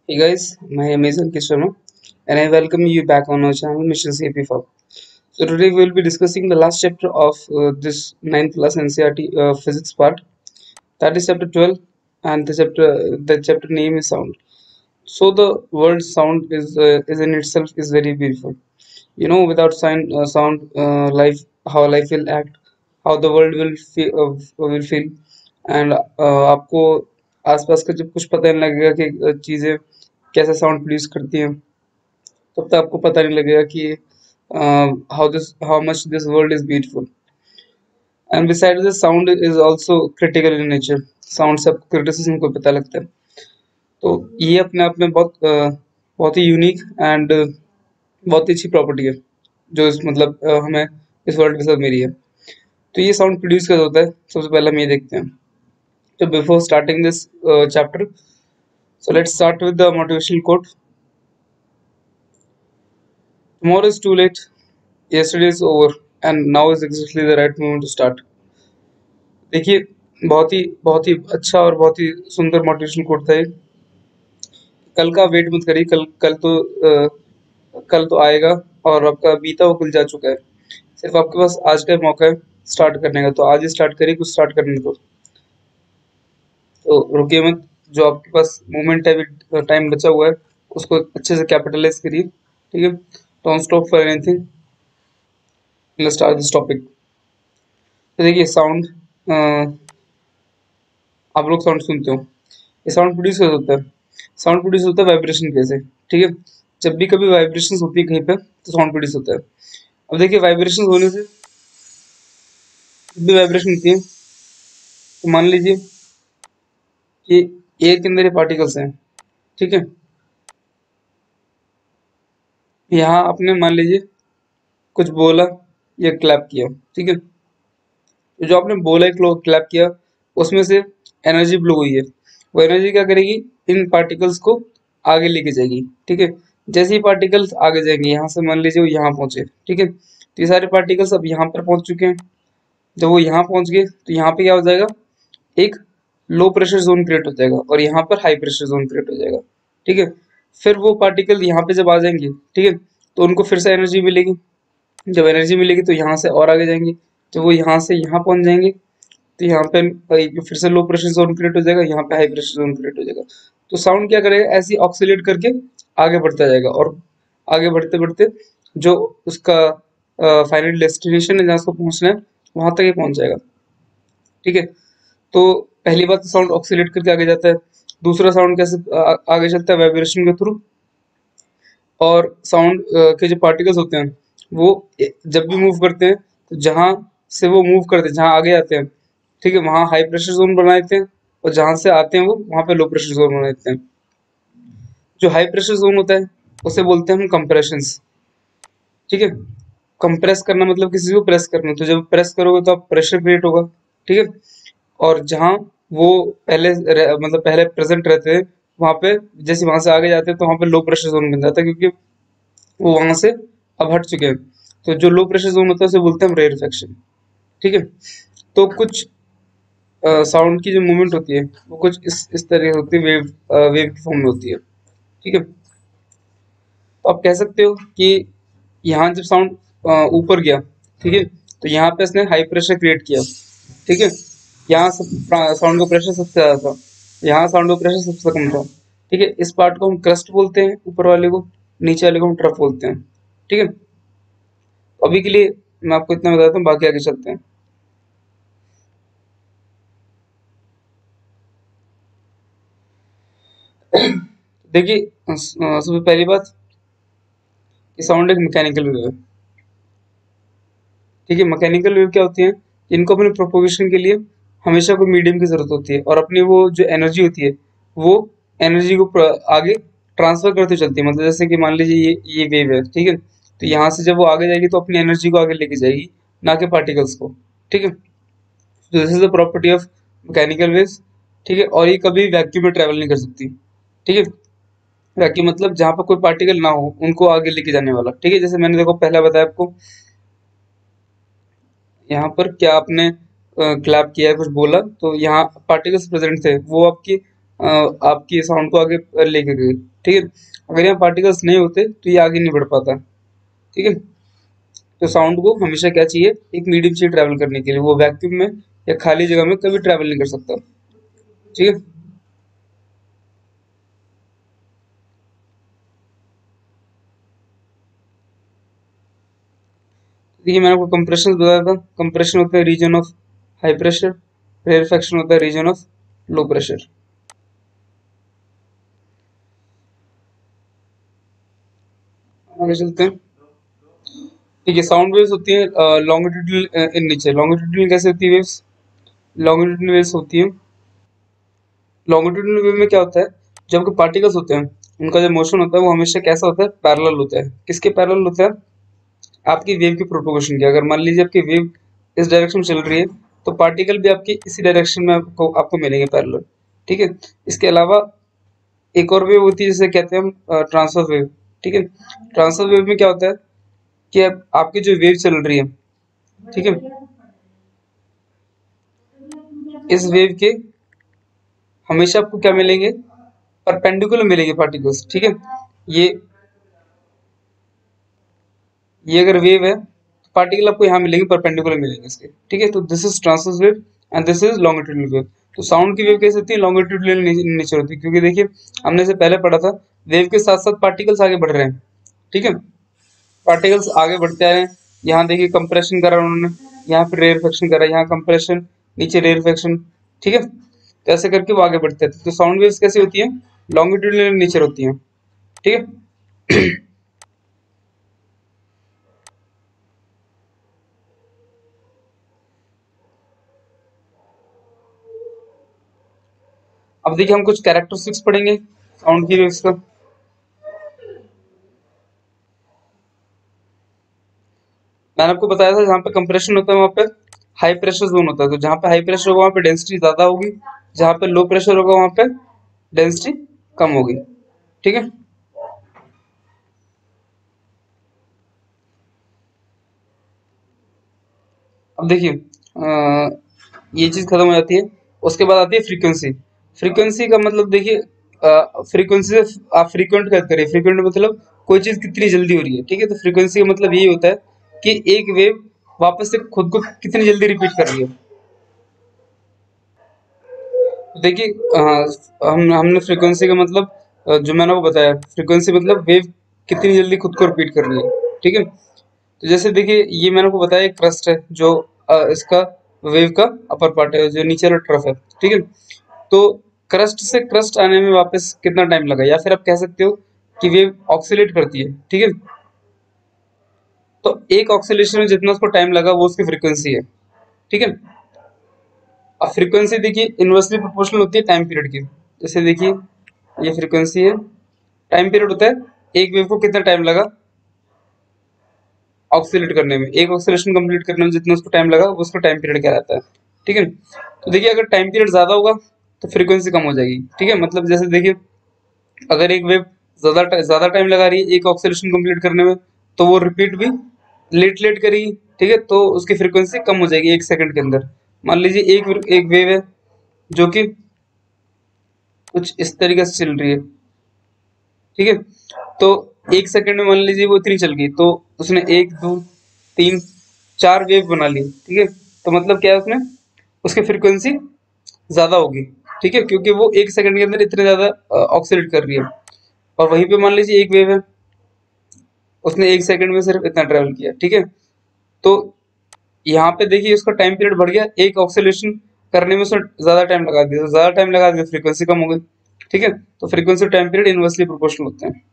Hey guys, my name is Ankit Sharma and I welcome you back on our channel Mission CP4. So today we will be discussing the last chapter of this 9th plus NCERT physics part. That is chapter 12 and the chapter name is sound. So the word sound is in itself is very beautiful. You know, without sound, life how life will act, how the world will feel and आपको आसपास का जब कुछ पता नहीं लगेगा कि चीजें कैसे साउंड प्रोड्यूस करती हैं तब तक आपको पता नहीं लगेगा कि how much this world is beautiful and beside this sound is also critical in nature sound से आपको क्रिटिसिज्म को पता लगता है तो ये अपने आप में बहुत ही यूनिक एंड बहुत ही अच्छी प्रॉपर्टी है जो हमें इस वर्ल्ड के साथ मिली है तो ये साउंड प्रोड्यूस कैसे होता है सबसे पहले हम ये देखते हैं तो before starting this chapter so let's start with the motivational quote tomorrow is too late yesterday is over and now is exactly the right moment to start देखिए बहुत ही अच्छा और बहुत ही सुंदर मोटिवेशनल कोट था ये कल का वेट मत करिए कल तो आएगा और आपका बीता वो कल जा चुका है सिर्फ आपके पास आज का मौका है स्टार्ट करने का तो आज ही स्टार्ट करिए कुछ स्टार्ट करने को तो रुकिए मत जो आपके पास मोमेंट है टाइम बचा हुआ है उसको अच्छे से कैपिटलाइज करिए ठीक है don't stop for anything let's start this topic तो देखिए साउंड आप लोग साउंड सुनते हो ये साउंड प्रोड्यूस कैसे होता है साउंड प्रोड्यूस होता है वाइब्रेशन कैसे ठीक है जब भी कभी वाइब्रेशन होती है कहीं पे तो साउंड प्रोड्यूस होता है अब देखिए वाइब्रेशन होने से जब भी वाइब्रेशन होती है तो मान लीजिए कि एयर के अंदर ये पार्टिकल्स हैं ठीक है यहाँ आपने मान लीजिए कुछ बोला या क्लैप किया ठीक है तो जो आपने बोला क्लैप किया उसमें से एनर्जी फ्लो हुई है वो एनर्जी क्या करेगी इन पार्टिकल्स को आगे लेके जाएगी ठीक है जैसे ही पार्टिकल्स आगे जाएंगे यहाँ से मान लीजिए वो यहाँ पहुंचे ठीक है तो ये सारे पार्टिकल्स अब यहाँ पर पहुंच चुके हैं जब वो यहाँ पहुंच गए तो यहाँ पे क्या हो जाएगा एक लो प्रेशर जोन क्रिएट हो जाएगा और यहाँ पर हाई प्रेशर जोन क्रिएट हो जाएगा ठीक है फिर वो पार्टिकल यहाँ पे जब आ जाएंगे ठीक है तो उनको फिर से एनर्जी मिलेगी जब एनर्जी मिलेगी तो यहाँ से और आगे जाएंगे जब वो यहाँ से यहाँ पहुंच जाएंगे तो यहाँ पे फिर से लो प्रेशर जोन क्रिएट हो जाएगा यहाँ पे हाई प्रेशर जोन क्रिएट हो जाएगा तो साउंड क्या करेगा ऐसे ऑक्सीलेट करके आगे बढ़ता जाएगा और आगे बढ़ते बढ़ते जो उसका फाइनल डेस्टिनेशन है जहाँ उसको पहुंचना है वहां तक ही पहुंच जाएगा ठीक है तो पहली बात साउंड ऑक्सीलेट करके आगे जाता है दूसरा साउंड कैसे आगे चलता है वाइब्रेशन के थ्रू और साउंड के जो पार्टिकल्स होते हैं वो जब भी मूव करते हैं तो जहां से वो मूव करते हैं जहां आगे आते हैं ठीक है वहां हाई प्रेशर जोन बना देते हैं और जहां से आते हैं वो वहां पे लो प्रेशर जोन बना देते हैं जो हाई प्रेशर जोन होता है उसे बोलते हैं हम कंप्रेशंस ठीक है कंप्रेस करना मतलब किसी को प्रेस करना तो जब प्रेस करोगे तो आप प्रेशर क्रिएट होगा ठीक है और जहां वो पहले प्रेजेंट रहते हैं वहां पे जैसे वहां से आगे जाते हैं तो वहां पे लो प्रेशर जोन बन जाता है क्योंकि वो वहां से अब हट चुके हैं तो जो लो प्रेशर जोन होता है उसे बोलते हैं हम रेयरफेक्शन ठीक है तो कुछ साउंड की जो मूवमेंट होती है वो कुछ इस तरह से होती है वेव की फॉर्म में होती है ठीक है तो आप कह सकते हो कि यहाँ जब साउंड ऊपर गया ठीक है तो यहाँ पे इसने हाई प्रेशर क्रिएट किया ठीक है यहाँ साउंड का प्रेशर सबसे ज्यादा था यहाँ साउंड का प्रेशर सबसे कम था ठीक है इस पार्ट को हम क्रस्ट बोलते हैं ऊपर वाले को नीचे वाले को हम ट्रफ बोलते हैं ठीक है अभी के लिए मैं आपको इतना बताता हूँ बाकी आगे चलते हैं देखिए सबसे पहली बात कि साउंड एक मैकेनिकल वेव है ठीक है मैकेनिकल वेव क्या होती है इनको अपने प्रोपोगेशन के लिए हमेशा कोई मीडियम की जरूरत होती है और अपनी वो जो एनर्जी होती है वो एनर्जी को आगे ट्रांसफर करते चलती है मतलब जैसे कि मान लीजिए ये वेव है ठीक है तो यहाँ से जब वो आगे जाएगी तो अपनी एनर्जी को आगे लेके जाएगी ना कि पार्टिकल्स को ठीक है तो this is the property of mechanical waves ठीक है और ये कभी वैक्यूम में ट्रेवल नहीं कर सकती ठीक है वैक्यूम मतलब जहाँ पर कोई पार्टिकल ना हो उनको आगे लेके जाने वाला ठीक है जैसे मैंने देखो पहला बताया आपको यहाँ पर क्या आपने क्लैप किया है कुछ बोला तो यहाँ पार्टिकल्स प्रेजेंट थे वो आपकी आपकी साउंड को आगे लेके गई। ठीक है, अगर यहाँ पार्टिकल्स नहीं होते तो ये आगे नहीं बढ़ पाता। ठीक है, तो साउंड को हमेशा क्या चाहिए, एक मीडियम चाहिए ट्रैवल करने के लिए, वो वैक्यूम में या खाली जगह में कभी ट्रैवल नहीं कर सकता। ठीक है, देखिए मैंने आपको कंप्रेशन बताया था। कंप्रेशन होता है region of high pressure, rarefaction होता है रीजन ऑफ लो प्रेशर। आगे चलते हैं। ठीक है, साउंड वेव्स होती है लॉन्गिट्यूडनल इन नेचर। लॉन्गिट्यूडनल कैसे होती है वेव्स? लॉन्गिट्यूडनल वेव्स होती है, लॉन्गिट्यूडनल वेव में क्या होता है, जब आपके पार्टिकल्स होते हैं उनका जो मोशन होता है वो हमेशा कैसा होता है, पैरेलल होता है। किसके पैरेलल होता है? आपकी वेव की प्रोपोगेशन की। अगर मान लीजिए आपकी वेव इस डायरेक्शन में चल रही है तो पार्टिकल भी आपकी इसी डायरेक्शन में आपको मिलेंगे पैरेलल। ठीक है, इसके अलावा एक और वेव होती है जिसे कहते हैं हम ट्रांसफर वेव। ठीक है, ट्रांसफर वेव में क्या होता है कि आपकी जो वेव चल रही है, ठीक है, इस वेव के हमेशा आपको क्या मिलेंगे, परपेंडिकुलर मिलेंगे पार्टिकल्स। ठीक है, ये ये अगर वेव है तो पार्टिकल आपको यहाँ मिलेंगे, परपेंडिकुलर मिलेंगे इसके। ठीक है, तो this is transverse wave and this is longitudinal wave. तो साउंड की वेव कैसे होती है, लॉन्गिट्यूडनल नेचर होती है, क्योंकि देखिए हमने इसे पहले पढ़ा था, वेव के साथ साथ पार्टिकल्स आगे बढ़ रहे हैं। ठीक है, पार्टिकल्स आगे बढ़ते आ रहे हैं। यहाँ देखिए कंप्रेशन करा उन्होंने, यहाँ पे रेयरफेक्शन करा, यहाँ कंप्रेशन, नीचे रेयरफेक्शन। ठीक है, तो ऐसे करके वो आगे बढ़ते हैं। तो साउंड वेव्स कैसी होती है, लॉन्गिट्यूडनल नेचर होती है। ठीक है, अब देखिए हम कुछ कैरेक्टरिस्टिक्स पढ़ेंगे साउंड की वेव्स का। मैंने आपको बताया था जहाँ पे कंप्रेशन होता है वहाँ पे हाई प्रेशर जोन होता है। तो जहाँ पे हाई प्रेशर होगा वहाँ पे डेंसिटी ज्यादा होगी, जहाँ पे लो प्रेशर होगा वहाँ पे डेंसिटी कम होगी। ठीक है, अब देखिए ये चीज खत्म हो जाती है। उसके बाद आती है फ्रीक्वेंसी। फ्रीक्वेंसी का मतलब देखिए, फ्रीक्वेंसी से आप फ्रीक्वेंट क्या करिए, फ्रीक्वेंट मतलब कोई चीज कितनी जल्दी हो रही है। ठीक है, तो फ्रीक्वेंसी का मतलब यही होता है कि एक वेव वापस से खुद को कितनी जल्दी रिपीट कर रही है। देखिए हमने फ्रीक्वेंसी का मतलब जो मैंने आपको बताया, फ्रीक्वेंसी मतलब वेव कितनी जल्दी खुद को रिपीट कर रही है। ठीक है, तो जैसे देखिए ये मैंने आपको बताया एक क्रस्ट है जो इसका वेव का अपर पार्ट है, जो नीचे वाला ट्रफ है। ठीक है, तो क्रस्ट से क्रस्ट आने में वापस कितना टाइम लगा, या फिर आप कह सकते हो कि वेव ऑक्सीलेट करती है। ठीक है, तो एक ऑक्सीलेशन में जितना उसको टाइम लगा वो उसकी फ्रीक्वेंसी है। ठीक है, अब फ्रीक्वेंसी देखिए इनवर्सली प्रोपोर्शनल होती है टाइम पीरियड की। जैसे देखिए ये फ्रीक्वेंसी है, टाइम पीरियड होता है एक वेव को कितना टाइम लगा ऑक्सीलेट करने में, एक ऑक्सीलेशन कंप्लीट करने में जितना उसको टाइम लगा वो उसको टाइम पीरियड कहलाता है। ठीक है, तो देखिए अगर टाइम पीरियड ज्यादा होगा तो फ्रीक्वेंसी कम हो जाएगी। ठीक है, मतलब जैसे देखिए अगर एक वेव ज्यादा टाइम लगा रही है एक ऑक्सीलेशन कंप्लीट करने में, तो वो रिपीट भी लेट लेट करेगी। ठीक है, तो उसकी फ्रीक्वेंसी कम हो जाएगी एक सेकंड के अंदर। मान लीजिए एक एक वेव है जो कि कुछ इस तरीके से चल रही है। ठीक है, तो एक सेकंड में मान लीजिए वो इतनी चल गई, तो उसने एक दो तीन चार वेव बना ली। ठीक है, तो मतलब क्या है उसमें उसकी फ्रीक्वेंसी ज्यादा होगी। ठीक है, क्योंकि वो एक सेकंड के अंदर इतने ज्यादा ऑक्सीलेट कर रही है। और वहीं पे मान लीजिए एक वेव है, उसने एक सेकंड में सिर्फ इतना ट्रेवल किया। ठीक है, तो यहाँ पे देखिए उसका टाइम पीरियड बढ़ गया, एक ऑक्सीलेशन करने में उसने ज्यादा टाइम लगा दिया, तो ज्यादा टाइम लगा दिया फ्रीक्वेंसी कम हो गई। ठीक है, तो frequency time period inversely proportional होते हैं।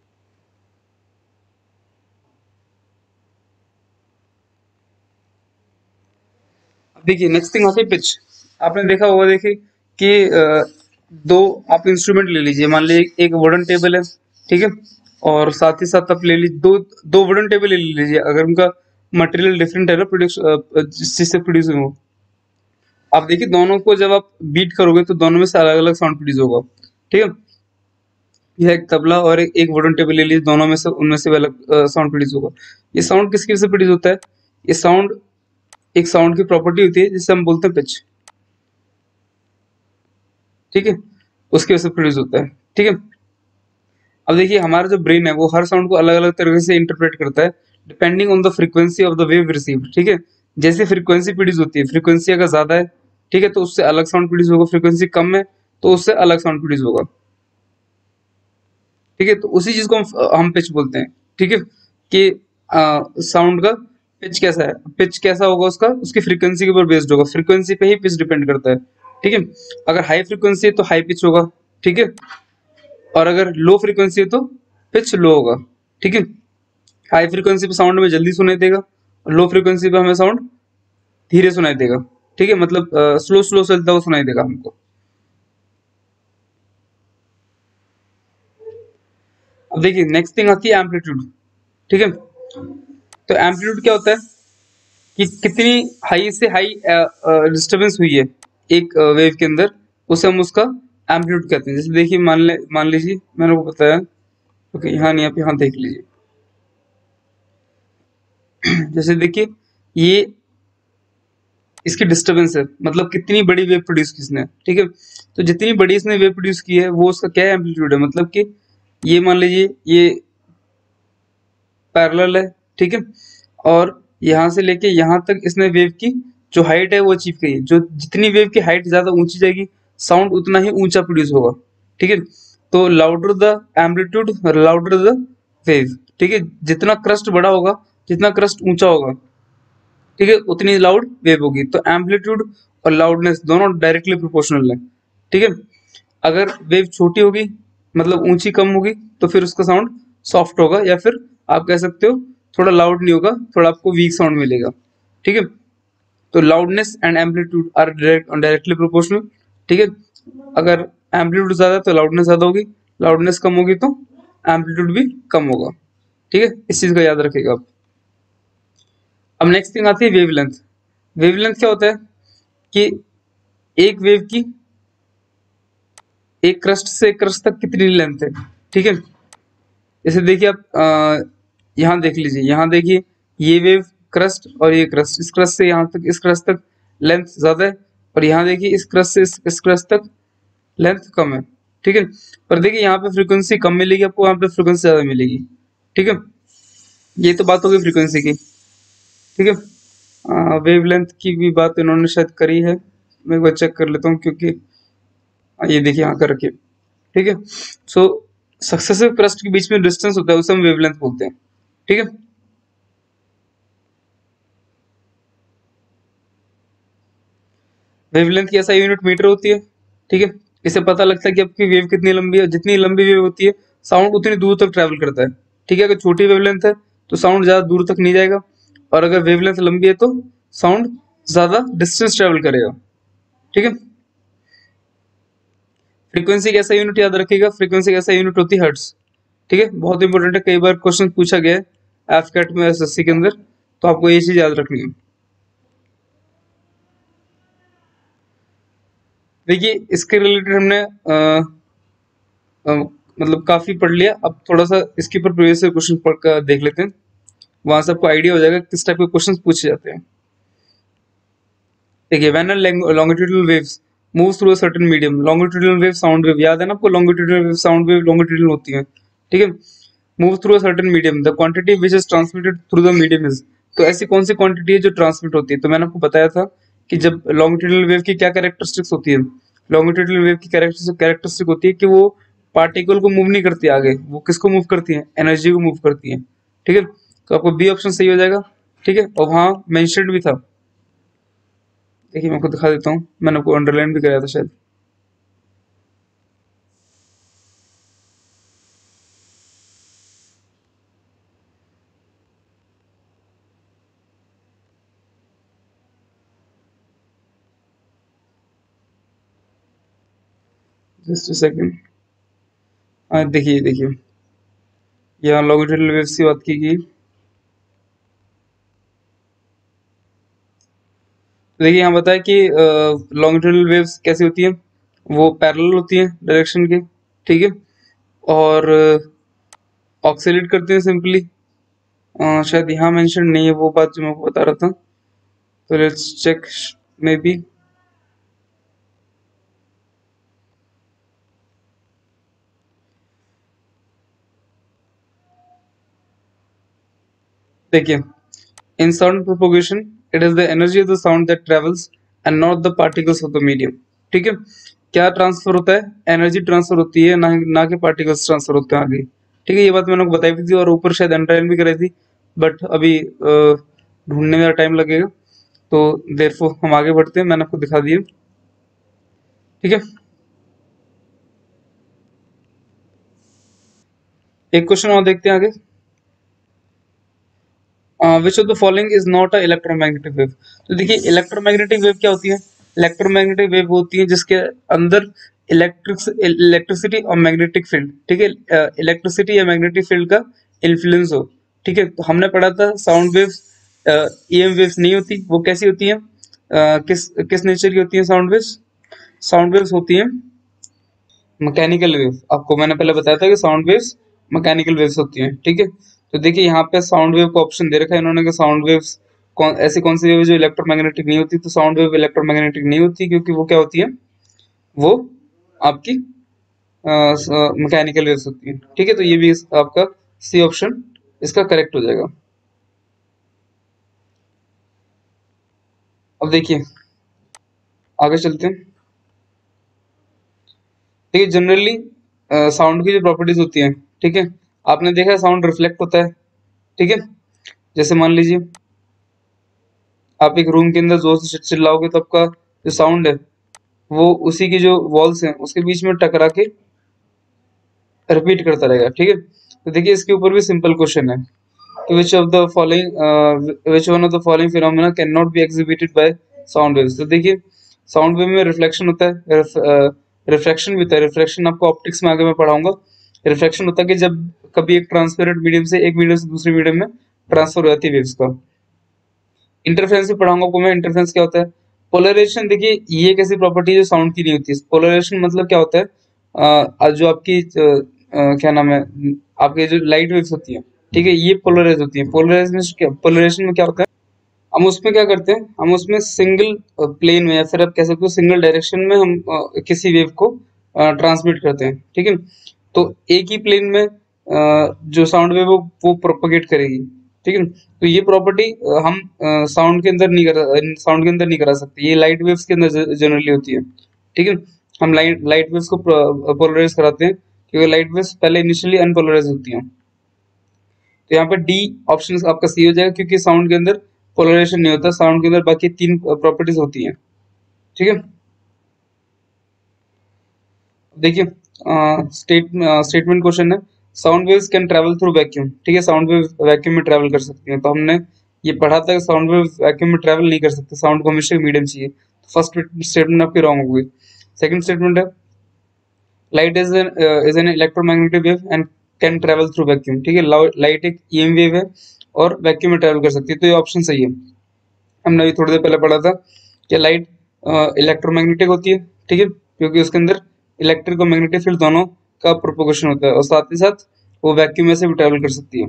अब देखिए नेक्स्ट थिंग आती है पिच। आपने देखा होगा देखिए कि दो आप इंस्ट्रूमेंट ले लीजिए, मान लीजिए एक वुडन टेबल है। ठीक है, और साथ ही साथ आप ले लीजिए दो दो वुडन टेबल ले लीजिए, अगर उनका मटेरियल डिफरेंट है ना, प्रोड्यूस जिस चीज से प्रोड्यूस हुए हो, आप देखिए दोनों को जब आप बीट करोगे तो दोनों में से अलग अलग साउंड प्रोड्यूस होगा। ठीक है, यह एक तबला और एक वुडन टेबल ले लीजिए, दोनों में से उनमें से अलग साउंड प्रोड्यूस होगा। ये साउंड किसकी वजह से प्रोड्यूस होता है, ये साउंड एक साउंड की प्रॉपर्टी होती है जिसे हम बोलते हैं पिच। ठीक है, उसकी वजह से प्रोड्यूस होता है। ठीक है, अब देखिए हमारा जो ब्रेन है वो हर साउंड को अलग अलग तरीके से इंटरप्रेट करता है depending on the frequency of the wave received. ठीक है, जैसे फ्रीक्वेंसी प्रोड्यूस होती है, फ्रीक्वेंसी अगर ज्यादा है, ठीक है, तो उससे अलग साउंड प्रोड्यूस होगा, फ्रीक्वेंसी कम है तो उससे अलग साउंड प्रोड्यूस होगा। ठीक है, तो उसी चीज को हम पिच बोलते हैं। ठीक है, कि साउंड का पिच कैसा है, पिच कैसा होगा उसका उसकी फ्रीक्वेंसी के ऊपर बेस्ड होगा, फ्रीक्वेंसी पे ही पिच डिपेंड करता है। ठीक है, अगर हाई फ्रीक्वेंसी है तो हाई पिच होगा। ठीक है, और अगर लो फ्रीक्वेंसी है तो पिच लो होगा। ठीक है, हाई फ्रीक्वेंसी पे साउंड हमें जल्दी सुनाई देगा और लो फ्रीक्वेंसी पे हमें साउंड धीरे सुनाई देगा। ठीक है, मतलब स्लो स्लो चलता हुआ सुनाई देगा हमको। अब देखिए नेक्स्ट थिंग आती है एम्पलीट्यूड। ठीक है, तो एम्पलीट्यूड क्या होता है कि कितनी हाई से हाई डिस्टरबेंस हुई है एक वेव के अंदर, उसे हम उसका एम्पलीट्यूड कहते हैं। जैसे देखिए मान लीजिए मैंने आपको बताया, ओके यहाँ नहीं, आप यहाँ देख लीजिए। जैसे देखिए ये इसकी डिस्टरबेंस है, मतलब कितनी बड़ी वेव प्रोड्यूस की इसने। ठीक है, तो जितनी बड़ी इसने वेव प्रोड्यूस की है वो उसका क्या एम्पलीट्यूड है, मतलब कि ये मान लीजिए ये पैरेलल है। ठीक है, और यहाँ से लेके यहाँ तक इसने वेव की जो हाइट है वो अचीव की है। जो जितनी वेव की हाइट ज्यादा ऊंची जाएगी साउंड उतना ही ऊंचा प्रोड्यूस होगा। ठीक है, तो louder the amplitude louder the wave. ठीक है, जितना क्रस्ट बड़ा होगा, जितना क्रस्ट ऊंचा होगा, ठीक है, उतनी लाउड वेव होगी। तो एम्पलीट्यूड और लाउडनेस दोनों डायरेक्टली प्रोपोर्शनल है। ठीक है, अगर वेव छोटी होगी मतलब ऊंची कम होगी तो फिर उसका साउंड सॉफ्ट होगा, या फिर आप कह सकते हो थोड़ा लाउड नहीं होगा, थोड़ा आपको वीक साउंड मिलेगा। ठीक है, तो loudness and amplitude are directly proportional. ठीक है, अगर एम्पलीट्यूड ज्यादा है तो लाउडनेस ज्यादा होगी, लाउडनेस कम होगी तो एम्पलीट्यूड भी कम होगा। ठीक है, इस चीज का याद रखिएगा आप। अब नेक्स्ट थिंग आती है वेवलेंथ। वेवलेंथ क्या होता है कि एक वेव की एक क्रस्ट से क्रस्ट तक कितनी लेंथ है। ठीक है, जैसे देखिए आप यहाँ देख लीजिए, यहाँ देखिए ये वेव क्रस्ट और ये क्रस्ट, इस क्रस्ट से यहाँ तक इस क्रस्ट तक लेंथ ज्यादा है, और यहाँ देखिए इस क्रस्ट से इस क्रस्ट तक लेंथ कम है। ठीक है, पर देखिए यहाँ पे फ्रीक्वेंसी कम मिलेगी आपको, यहाँ पे फ्रीक्वेंसी ज्यादा मिलेगी। ठीक है, ये तो बात हो गई फ्रीक्वेंसी की। ठीक है, वेवलेंथ की भी बात इन्होंने शायद करी है, मैं एक बार चेक कर लेता हूँ, क्योंकि ये देखिए यहाँ कर रखिए। ठीक है, सो सक्सेसिव क्रस्ट के बीच में डिस्टेंस होता है उसे हम वेवलेंथ बोलते हैं। ठीक है, वेवलेंथ की ऐसा यूनिट मीटर होती है। ठीक है, इससे पता लगता है कि आपकी वेव कितनी लंबी है, जितनी लंबी वेव होती है साउंड उतनी दूर तक ट्रैवल करता है। ठीक है, अगर छोटी वेवलेंथ है तो साउंड ज्यादा दूर तक नहीं जाएगा, और अगर वेवलेंथ लंबी है तो साउंड ज्यादा डिस्टेंस ट्रैवल करेगा। ठीक है, फ्रीक्वेंसी कैसा यूनिट याद रखिएगा, फ्रीक्वेंसी कैसा यूनिट होती है हर्ट्ज। ठीक है, बहुत इंपॉर्टेंट है, कई बार क्वेश्चन पूछा गया है एफकेट में, एसएससी के अंदर, तो आपको ये चीज याद रखनी है। देखिए इसके रिलेटेड हमने मतलब काफी पढ़ लिया, अब थोड़ा सा इसके ऊपर प्रीवियस क्वेश्चन पढ़ कर देख लेते हैं, वहां से आपको आइडिया हो जाएगा किस टाइप के क्वेश्चन पूछे जाते हैं। देखिए when longitudinal waves move through a certain medium, longitudinal wave sound wave याद है ना आपको, longitudinal wave sound wave longitudinal होती है। ठीक है, move through a certain medium the quantity which is transmitted through the medium is, तो ऐसी कौन सी क्वांटिटी है जो ट्रांसमिट होती है। तो मैंने आपको बताया था कि जब लॉन्गिट्यूडनल वेव की क्या कैरेक्टरिस्टिक्स होती है, लॉन्गिट्यूडनल वेव की कैरेक्टरिस्टिक होती है कि वो पार्टिकल को मूव नहीं करती आगे, वो किसको मूव करती है, एनर्जी को मूव करती है। ठीक है, तो आपको बी ऑप्शन सही हो जाएगा। ठीक है, और वहां मेंशन्ड भी था, देखिए मैं आपको दिखा देता हूँ, मैंने आपको अंडरलाइन भी कराया था शायद। जस्ट अ सेकंड, देखिए देखिए यहाँ लॉन्गिट्यूडनल वेव्स की बात की गई। तो देखिए यहाँ बताया कि लॉन्गिट्यूडनल वेव्स कैसी होती हैं, वो पैरेलल होती हैं डायरेक्शन के। ठीक है, और ऑक्सिलेट करते हैं सिंपली, शायद यहाँ मेंशन नहीं है वो बात जो मैं आपको बता रहा था, तो लेट्स चेक मे बी। देखिए, in sound propagation it is the energy of the sound that travels and not the particles of the medium. ठीक है, क्या ट्रांसफर होता है? एनर्जी ट्रांसफर होती है, ना कि पार्टिकल्स ट्रांसफर होते हैं आगे। ठीक है, ये बात मैंने आपको बताई भी थी और ऊपर शायद अंडरलाइन भी कराई थी, बट अभी ढूंढने में टाइम लगेगा, तो देयरफॉर हम आगे बढ़ते हैं, मैंने आपको दिखा दिया। ठीक है, एक क्वेश्चन और देखते हैं आगे। Which of the following is not a electromagnetic wave. तो देखिए, इलेक्ट्रोमैग्नेटिक वेव क्या होती है? इलेक्ट्रोमैग्नेटिक वेव होती है जिसके अंदर इलेक्ट्रिसिटी और मैग्नेटिक फील्ड, ठीक है, इलेक्ट्रिसिटी या मैग्नेटिक फील्ड का इन्फ्लुएंस हो। ठीक है, तो हमने पढ़ा था साउंड वेव्स ईएम वेव्स नहीं होती, वो कैसी होती है, किस किस नेचर की होती है साउंड वेव्स? साउंड वेव्स होती हैं मैकेनिकल वेव। आपको मैंने पहले बताया था कि साउंड वेव्स मैकेनिकल वेव्स होती हैं। ठीक है, तो देखिए यहाँ पे साउंड वेव का ऑप्शन दे रखा है इन्होंने कि साउंड वेव्स ऐसी कौन सी वेव है जो इलेक्ट्रोमैग्नेटिक नहीं होती। तो साउंड वेव इलेक्ट्रोमैग्नेटिक नहीं होती, क्योंकि वो क्या होती है, वो आपकी मैकेनिकल वेव्स होती है। ठीक है, तो ये भी आपका सी ऑप्शन इसका करेक्ट हो जाएगा। अब देखिए आगे चलते हैं। देखिए, जनरली साउंड की जो प्रॉपर्टीज होती हैं, ठीक है, आपने देखा है साउंड रिफ्लेक्ट होता है। ठीक है, जैसे मान लीजिए आप एक रूम के अंदर जोर से चिल्लाओगे तो आपका जो साउंड है वो उसी की जो वॉल्स हैं उसके बीच में टकरा के रिपीट करता रहेगा। ठीक है, तो देखिए इसके ऊपर भी सिंपल क्वेश्चन है कि which one of the following phenomena can not be exhibited by sound waves. तो देखिए साउंड वेव में रिफ्लेक्शन होता है, रिफ्रैक्शन भी होता है। रिफ्रैक्शन आपको ऑप्टिक्स में आगे मैं पढ़ाऊंगा। रिफ्लेक्शन होता है कि जब कभी एक ट्रांसपेरेंट मीडियम से एक मीडियम से दूसरे मीडियम में ट्रांसफर हो जाती है वेव्स का। इंटरफेरेंस भी पढ़ाऊंगा आपको मैं, इंटरफेरेंस क्या होता है। पोलराइजेशन, देखिए ये एक ऐसी प्रॉपर्टी जो साउंड की नहीं होती है। पोलराइजेशन मतलब क्या होता है, जो आपकी क्या नाम है, आपके जो लाइट वेव्स होती है, ठीक है, ये पोलराइज होती है। पोलराइजेशन में क्या होता है, हम उसमें क्या करते हैं, हम उसमें सिंगल प्लेन में या फिर आप कह सकते हो सिंगल डायरेक्शन में हम किसी वेव को ट्रांसमिट करते हैं। ठीक है, तो एक ही प्लेन में जो साउंड वेव वो प्रोपगेट करेगी। ठीक है, तो ये प्रॉपर्टी हम साउंड के अंदर नहीं करा सकते, ये लाइट वेव्स के अंदर जनरली होती है। ठीक है, हम लाइट लाइट वेव्स को पोलराइज कराते हैं क्योंकि लाइट वेव्स पहले इनिशियली अनपोलराइज होती हैं। तो यहाँ पे डी ऑप्शन आपका सी हो जाएगा, क्योंकि साउंड के अंदर पोलराइजेशन नहीं होता, साउंड के अंदर बाकी तीन प्रॉपर्टीज होती हैं। ठीक है, देखिए स्टेटमेंट क्वेश्चन है, sound waves can travel through vacuum. ठीक है, साउंड वेव वैक्यूम में ट्रैवल कर सकती हैं। तो हमने ये पढ़ा था कि साउंड वेव वैक्यूम में ट्रैवल नहीं कर सकते, साउंड को हमेशा मीडियम चाहिए। तो फर्स्ट स्टेटमेंट आपकी रॉन्ग हो गई। सेकंड स्टेटमेंट है, light is an electromagnetic wave and can travel through vacuum. ठीक है, लाइट एक ईएम वेव है और वैक्यूम में ट्रैवल कर सकती है, तो ये ऑप्शन सही है। हमने अभी थोड़ी देर पहले पढ़ा था कि लाइट इलेक्ट्रोमैग्नेटिक होती है। ठीक है, क्योंकि उसके अंदर इलेक्ट्रिक और मैग्नेटिक फील्ड दोनों का प्रोपोगेशन होता है, और साथ ही साथ वो वैक्यूम में से भी ट्रैवल कर सकती है।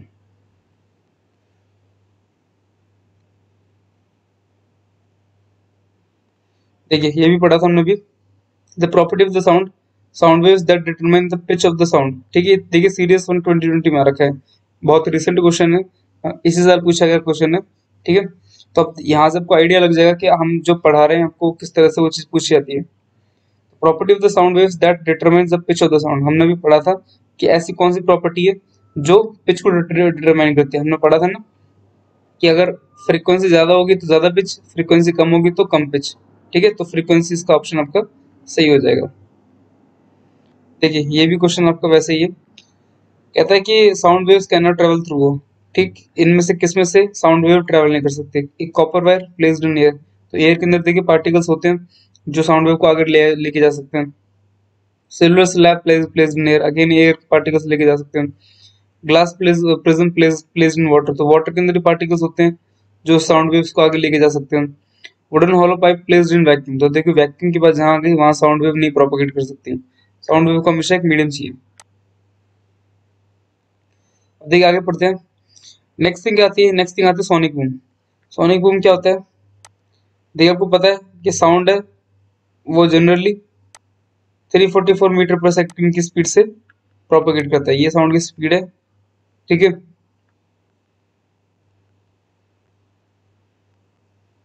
देखिए ये भी पढ़ा था हमने भी, the property of the sound, sound waves that determine the pitch of the sound. ठीक है, देखिए सीरीज 1 2020 में आ रखा है, बहुत रिसेंट क्वेश्चन है, इसी साल पूछा गया क्वेश्चन है। ठीक है, तो अब यहाँ से आपको आइडिया लग जाएगा कि हम जो पढ़ा रहे हैं आपको किस तरह से वो चीज पूछी जाती है। Property of the sound waves that determines the pitch of the sound, हमने भी पढ़ा था कि ऐसी कौन सी प्रॉपर्टी है जो पिच को डिटरमाइन करती है। हमने पढ़ा था ना कि अगर फ्रीक्वेंसी ज्यादा होगी तो ज्यादा पिच, फ्रीक्वेंसी कम होगी तो कम पिच। ठीक है, तो फ्रीक्वेंसी इसका ऑप्शन आपका सही हो जाएगा। देखिए ये भी क्वेश्चन आपका वैसे ही है, कहता है कि sound waves can not travel through वो। ठीक, इनमें से किस में से साउंड वेव ट्रेवल नहीं कर सकते? एक copper wire placed in air, तो एयर के अंदर देखिए पार्टिकल्स होते हैं जो साउंड वेव को आगे लेके जा सकते हैं। Silver slab placed in air, again air particles लेके जा सकते हैं। Glass prism placed in water, तो वाटर के अंदर ही पार्टिकल्स होते हैं जो साउंड वेव्स को आगे लेके जा सकते हैं। Wooden hollow pipe placed in vacuum, तो देखिए वैक्यूम की बात जहां आ गई वहां साउंड वेव नहीं प्रोपोगेट कर सकती, साउंड वेव को हमेशा एक मीडियम चाहिए। अब देखिए आगे पढ़ते हैं। नेक्स्ट थिंग आती है सोनिक बूम। सोनिक बूम क्या होता है? देखिए आपको पता है कि साउंड है वो जनरली 344 मीटर पर सेकंड की स्पीड से प्रोपोगेट करता है, ये साउंड की स्पीड है। ठीक है,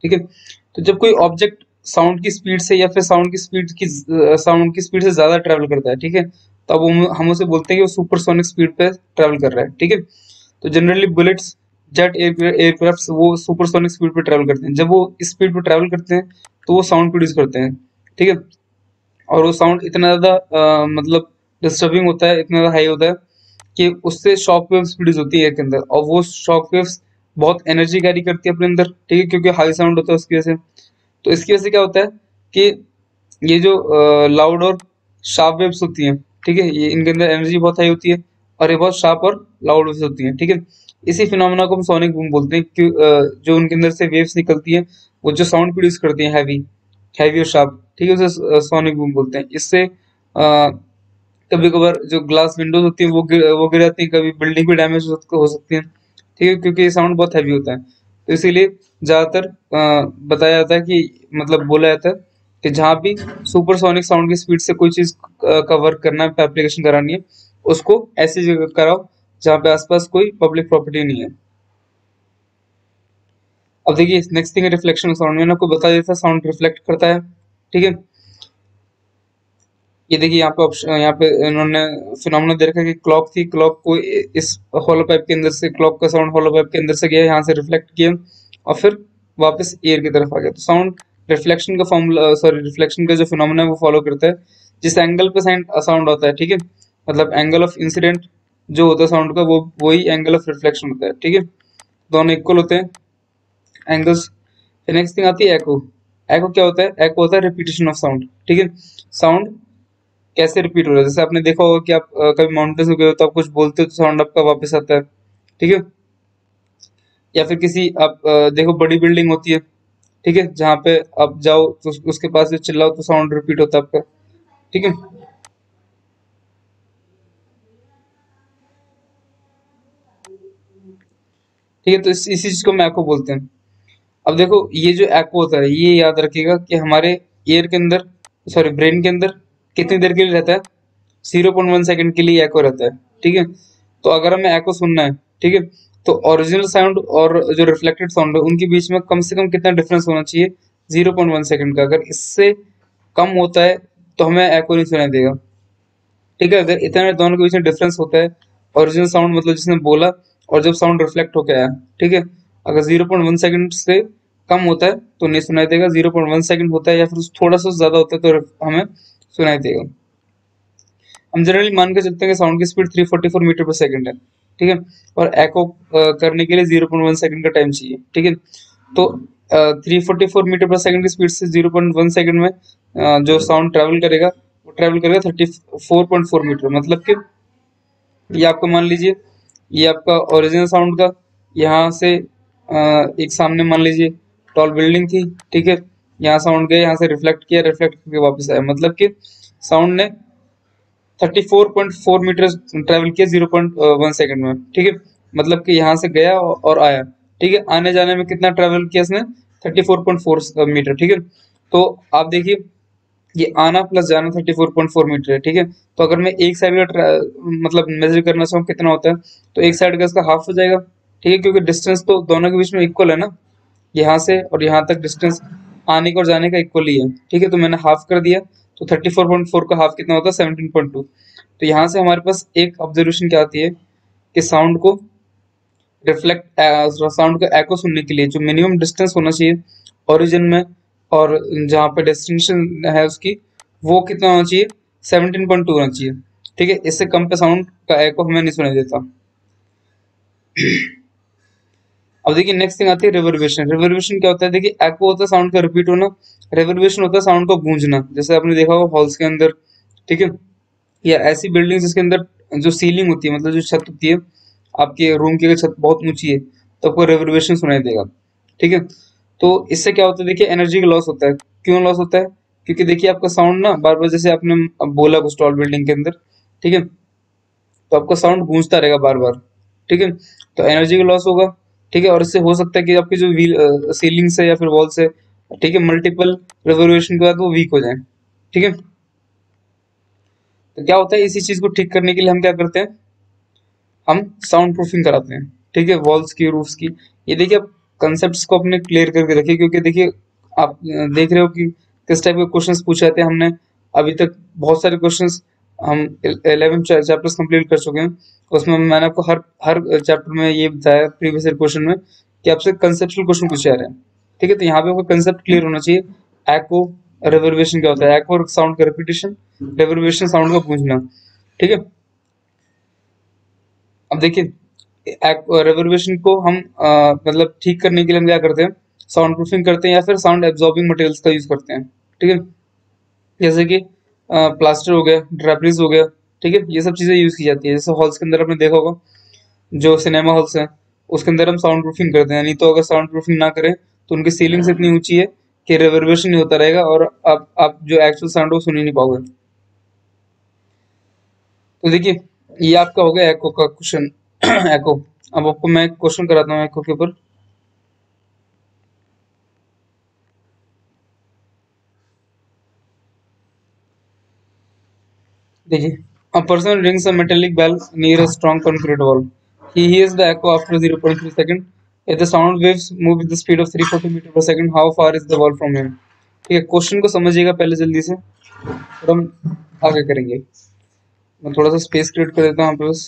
ठीक है। तो जब कोई ऑब्जेक्ट साउंड की स्पीड से या फिर साउंड की स्पीड से ज्यादा ट्रेवल करता है, ठीक है, तो अब हम उसे बोलते हैं कि वो सुपरसोनिक स्पीड पे ट्रेवल कर रहा है, ठीक है। तो जनरली बुलेट्स, जेट एयरक्राफ्ट वो सुपरसोनिक स्पीड पे ट्रेवल करते हैं। जब वो इस स्पीड पे ट्रेवल करते हैं तो वो साउंड प्रोड्यूस करते हैं, ठीक है। और वो साउंड इतना ज्यादा मतलब डिस्टर्बिंग होता है, इतना ज्यादा हाई होता है कि उससे शॉक वेव्स प्रोड्यूस होती है एयर के अंदर, और वो शॉक वेव्स बहुत एनर्जी कैरी करती है अपने अंदर, ठीक है, क्योंकि हाई साउंड होता है उसकी वजह से। तो इसकी वजह से क्या होता है कि ये जो लाउड और शार्प वेव्स होती हैं, ठीक है, ये इनके अंदर एनर्जी बहुत हाई होती है और ये बहुत शार्प और लाउड वेव्स होती हैं, ठीक है। इसी फिनोमेना को हम सोनिक बूम बोलते हैं कि जो उनके अंदर से वेव्स निकलती हैं वो जो साउंड प्रोड्यूस करती हैं हैवी हैवी और शार्प, ठीक है, उसे सोनिक बूम बोलते हैं। इससे कभी कभार जो ग्लास विंडोज होती है वो गिर जाती है, कभी बिल्डिंग भी डैमेज हो सकती है, ठीक है, क्योंकि ये साउंड बहुत हैवी होता है। तो इसीलिए ज्यादातर बताया जाता है कि मतलब बोला जाता है कि जहाँ भी सुपरसोनिक साउंड की स्पीड से कोई चीज का वर्क करना है, एप्लीकेशन करानी है, उसको ऐसी जगह कराओ जहाँ पे आसपास कोई पब्लिक प्रॉपर्टी नहीं है। अब देखिए नेक्स्ट थिंग है रिफ्लेक्शन साउंड। मैंने आपको बता दिया था साउंड रिफ्लेक्ट करता है, ठीक है। ये देखिए यहाँ पे ऑप्शन, यहाँ पे इन्होंने फिनोमेना दे रखा है कि क्लॉक थी, क्लॉक को इस हॉलो पाइप के अंदर से, क्लॉक का साउंड हॉलो पाइप के अंदर से गया, यहाँ से रिफ्लेक्ट किया और फिर वापस एयर की तरफ आ गया। तो साउंड रिफ्लेक्शन का फॉर्मूला, सॉरी रिफ्लेक्शन का जो फिनोमेना है वो फॉलो करता है जिस एंगल पे साउंड होता है, ठीक है, मतलब एंगल ऑफ इंसिडेंट जो होता है साउंड का वो वही एंगल ऑफ रिफ्लेक्शन होता है, ठीक है। दोनों इक्वल होते हैं एंगल्स। फिर नेक्स्ट थिंग आती है एको। एको क्या होता है? एको होता है रिपीटेशन ऑफ साउंड, ठीक है। साउंड कैसे रिपीट हो रहा है, जैसे आपने देखा होगा कि आप कभी माउंटेन्स में गए हो तो आप कुछ बोलते हो तो साउंड आपका वापस आता है, ठीक है। या फिर किसी आप देखो बड़ी बिल्डिंग होती है, ठीक है, जहाँ पे आप जाओ तो उसके पास से चिल्लाओ तो साउंड रिपीट होता है आपका, ठीक है। ठीक है, तो इसी चीज को हम एको बोलते हैं। अब देखो ये जो एको होता है ये याद रखिएगा कि हमारे ईयर के अंदर, सॉरी ब्रेन के अंदर कितनी देर के लिए रहता है? 0.1 सेकंड के लिए एको रहता है, ठीक है। तो अगर हमें एको सुनना है, ठीक है, तो ओरिजिनल साउंड और जो रिफ्लेक्टेड साउंड है उनके बीच में कम से कम कितना डिफरेंस होना चाहिए? 0.1 सेकंड का। अगर इससे कम होता है तो हमें एको नहीं सुनाई देगा, ठीक है। अगर इतना दोनों के बीच में डिफरेंस होता है, ओरिजिनल साउंड मतलब जिसने बोला और जब साउंड रिफ्लेक्ट होकर आया, ठीक है, अगर 0.1 सेकंड से कम होता है तो नहीं सुनाई देगा, 0.1 सेकंड होता है या फिर थोड़ा सा ज्यादा होता है तो हमें सुनाई देगा। हम जनरली मान के चलते हैं कि साउंड की स्पीड 344 मीटर पर सेकंड है, ठीक है, और एको करने के लिए 0.1 सेकंड का टाइम चाहिए, ठीक है। तो 344 मीटर पर सेकंड की स्पीड से 0.1 सेकंड में जो साउंड ट्रेवल करेगा वो ट्रेवल करेगा 34.4 मीटर, मतलब कि ये आपको मान लीजिए ये आपका ओरिजिनल साउंड का यहाँ से एक सामने मान लीजिए टॉल बिल्डिंग थी, ठीक है, यहाँ साउंड गया, यहाँ से रिफ्लेक्ट किया, रिफ्लेक्ट करके वापस आया, मतलब कि साउंड ने 34.4 मीटर ट्रेवल किया 0.1 सेकंड में, ठीक है। मतलब कि यहाँ से गया और आया, ठीक है, आने जाने में कितना ट्रेवल किया इसने? 34.4 मीटर, ठीक है। तो आप देखिए ये आना प्लस जाना 34.4 मीटर है, ठीक है। तो अगर मैं एक साइड का मतलब मेजर करना चाहूँ कितना होता है, तो एक साइड का इसका हाफ हो जाएगा, ठीक है, क्योंकि डिस्टेंस तो दोनों के बीच में इक्वल है ना, यहाँ से और यहाँ तक डिस्टेंस आने का और जाने का इक्वल ही है, ठीक है। तो मैंने हाफ कर दिया, तो 34.4 का हाफ कितना होता है? 17.2। तो यहाँ से हमारे पास एक ऑब्जर्वेशन क्या आती है कि साउंड को रिफ्लेक्ट, साउंड का एको सुनने के लिए जो मिनिमम डिस्टेंस होना चाहिए ओरिजिन में और जहाँ पे डेस्टिनेशन है उसकी, वो कितना होना चाहिए? 17.2 होना चाहिए, ठीक है। इससे कम पे साउंड का एको हमें नहीं सुनाई देता। अब देखिए नेक्स्ट थिंग आती है रिवर्बेशन। रिवर्बेशन क्या होता है? देखिए एको होता है साउंड का रिपीट होना, रिवर्बेशन होता है साउंड का गूंजना, जैसे आपने देखा होगा हॉल्स के अंदर, ठीक है, या ऐसी बिल्डिंग जिसके अंदर जो सीलिंग होती है, मतलब जो छत होती है, आपके रूम की अगर छत बहुत ऊंची है तो आपको रिवर्बेशन सुनाई देगा, ठीक है। तो इससे क्या होता है? देखिए एनर्जी का लॉस होता है। क्यों लॉस होता है? क्योंकि देखिए आपका साउंड ना बार बार, जैसे आपने अब बोला कुछ टॉल बिल्डिंग के अंदर, ठीक है, तो आपका साउंड गूंजता रहेगा बार बार, ठीक है, तो एनर्जी का लॉस होगा, ठीक है। और इससे हो सकता है कि आपकी जो व्हील सीलिंग से या फिर वॉल से, ठीक है, मल्टीपल रिवर्बरेशन के बाद वो वीक हो जाए, ठीक है। तो क्या होता है इसी चीज को ठीक करने के लिए हम क्या करते हैं? हम साउंड प्रूफिंग कराते हैं, ठीक है, वॉल्स की, रूफ्स की। ये देखिए कंसेप्ट्स को अपने क्लियर करके रखिए, क्योंकि देखिए आप देख रहे हो कि किस टाइप के क्वेश्चंस पूछे जाते हैं। हमने अभी तक बहुत सारे क्वेश्चंस हम 11 चैप्टर्स कंप्लीट कर चुके हैं। उसमें मैंने आपको हर हर चैप्टर में ये बताया प्रीवियस ईयर क्वेश्चन में कि आपसे कंसेप्चुअल क्वेश्चन पूछे जा रहे हैं। ठीक है, तो यहाँ पे आपको कंसेप्ट क्लियर होना चाहिए। एको रेवर्बेशन क्या होता है, एको साउंड का रिपीटेशन, रेवर्बेशन साउंड का पूछना। ठीक है, अब देखिए रेवर्बेशन को हम मतलब ठीक करने के लिए हम क्या करते हैं, साउंड प्रूफिंग करते हैं या फिर साउंड एब्जॉर्बिंग मटेरियल्स का यूज करते हैं। ठीक है, जैसे कि प्लास्टर हो गया, ड्रेपरीज हो गया। ठीक है, ये सब चीजें यूज की जाती है। जैसे हॉल्स के अंदर आपने देखा होगा, जो सिनेमा हॉल्स हैं उसके अंदर हम साउंड प्रूफिंग करते हैं। नहीं तो अगर साउंड प्रूफिंग ना करें तो उनकी सीलिंग्स इतनी ऊंची है कि रेवर्बेशन नहीं होता रहेगा और आप जो एक्चुअल साउंड है वो सुन ही नहीं पाओगे। तो देखिए ये आपका हो गया एको का क्वेश्चन। एको, अब आपको मैं क्वेश्चन कराता हूँ एको के ऊपर। देखिए, a person rings a metallic bell near a strong concrete wall. He hears the echo after 0.3 second. If the sound waves move with the speed of 340 metre per second, how far is the wall from him? ठीक है, question को समझिएगा पहले जल्दी से, फिर हम आगे करेंगे। मैं थोड़ा सा स्पेस क्रिएट कर देता हूँ यहाँ पे बस।